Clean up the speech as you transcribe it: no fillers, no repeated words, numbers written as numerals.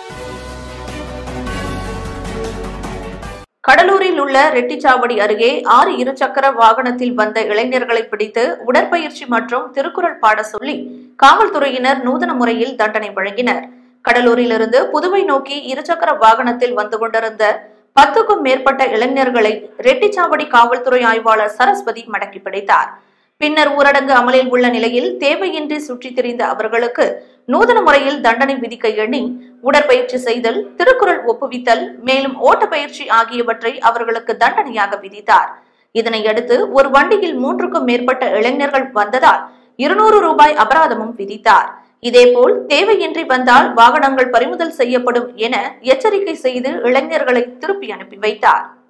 கடலூரில் உள்ள ரெட்டிச்சாவடி அருகே 6 இருசக்கர வாகனத்தில் வந்த இளைஞர்களை பிடித்து உடற்பயிற்சி மற்றும் திருக்குறள் பாட சொல்லி காவல்துறையினர் நூதன முறையில் தண்டனை வழங்கினர். கடலூரிலிருந்து புதுவை நோக்கி இருசக்கர வாகனத்தில் வந்து கொண்டிருந்த 10க்கும் மேற்பட்ட இளைஞர்களை ரெட்டிச்சாவடி காவல்துறை ஆய்வாளர் சரஸ்வதி மடக்கி பிடித்தார். பின்னர் ஊரடங்கு அமலில் உள்ள நிலையில் தேவையின்றி சுற்றித் திரிந்த அவர்களுக்கு நூதன முறையில் தண்டனை விதிக்க எண்ணி உடற்பயிற்சி செய்தல், திருக்குறள் ஒப்புவித்தல், மேலும் ஓட்டப்பயிற்சி ஆகியவற்றை அவர்களுக்கு தண்டனையாக விதித்தார். இதனையடுத்து ஒரு வண்டியில் 3க்கும் மேற்பட்ட இளைஞர்கள் வந்ததால் 200 ரூபாய் அபராதமும் விதித்தார். இதேபோல் தேவையின்றி வந்தால் வாகனங்கள் பறிமுதல் செய்யப்படும் என எச்சரிக்கை செய்து இளைஞர்களை திருப்பி அனுப்பி வைத்தார்.